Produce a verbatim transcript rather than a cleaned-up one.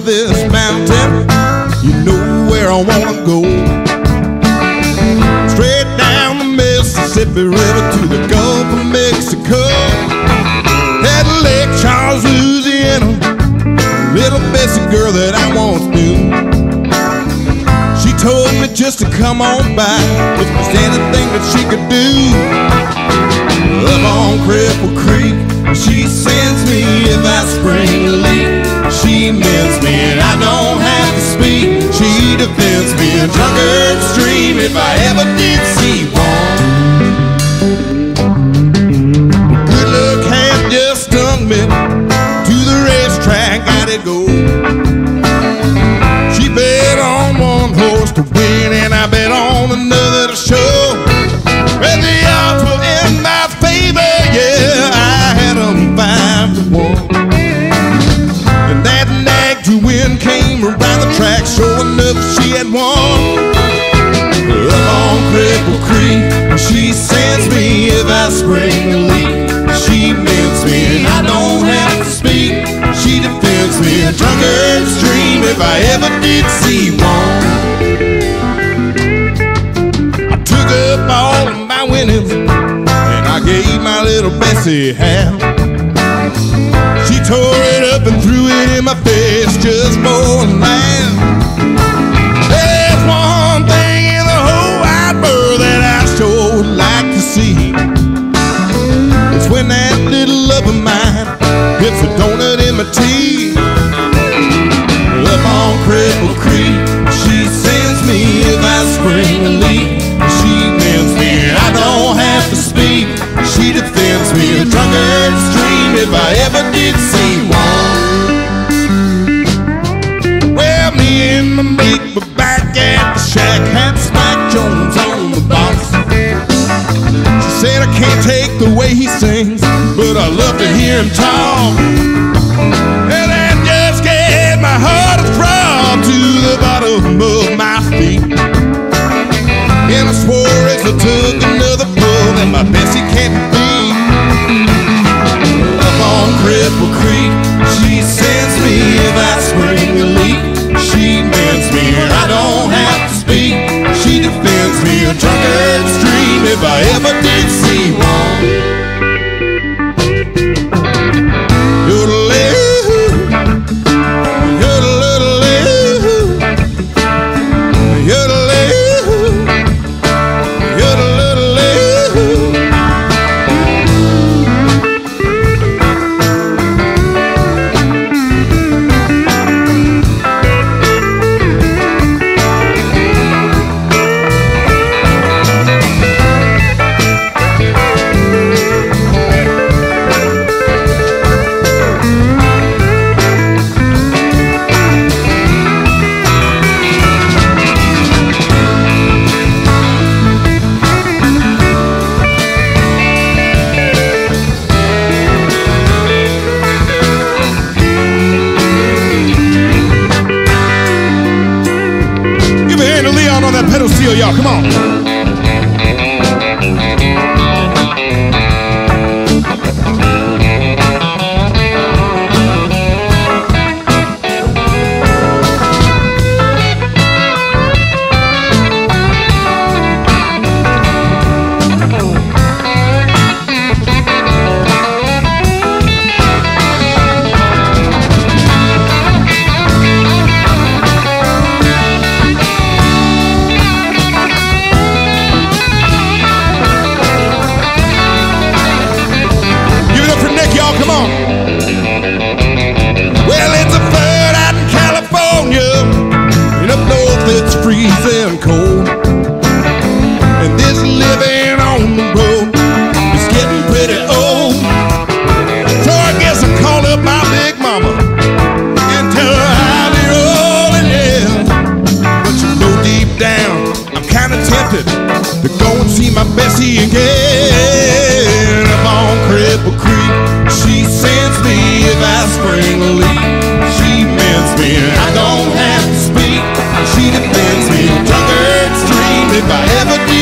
this mountain, you know where I wanna go. Straight down the Mississippi River to the Gulf of Mexico. At Lake Charles, Louisiana, little Bessie girl that I once knew. She told me just to come on by if there's anything that she could do. Up on Cripple Creek, she sends me if I spring a leak. She mends me and I don't have to speak. She defends me a drunkard stream if I ever did see one. Good luck had just stung me. To the racetrack I did go. She bet on one horse to win and I bet on another to show. Well, the odds were in my favor, yeah, I had them five to one. And that nag to win came around the track, sure enough she had won. Up on Cripple Creek, she sends me if I spring a leak. She mends me and I don't have to speak. She defends me a drunkard stream if I ever did see one. I took up all of my winnings and I gave my little Bessie half. She tore it up and threw it in my face just for a laugh. There's one thing in the whole wide world that I sure would like to see. It's when that little love of mine gets a donut in my tea. Up on Cripple Creek, she sends me if I spring a leak. She mends me and I don't have to speak. She defends me a drunkard stream if I ever did see one. Well, me and my mate were back at the shack, had Spike Jones on the box. She said I can't take the way he sings, but I love to hear him talk. And that just gave my heart a throb to the bottom of my feet. And I swore as I took another pull that my Bessie can't beat. Up on Cripple Creek, she sends me if I spring a leak. She mends me and I don't have to speak. She defends me a drunkard stream if I ever did see one. On that pedal steel, y'all, come on. Freezing cold, and this living on the road is getting pretty old. So I guess I called up my big mama and tell her how they rolling, yeah. But you know deep down I'm kinda tempted to go and see my Bessie again. Up on Cripple Creek, she sends me if I spring a leak. She mends me and I don't have to speak. She defends me a drunkard stream if I ever did.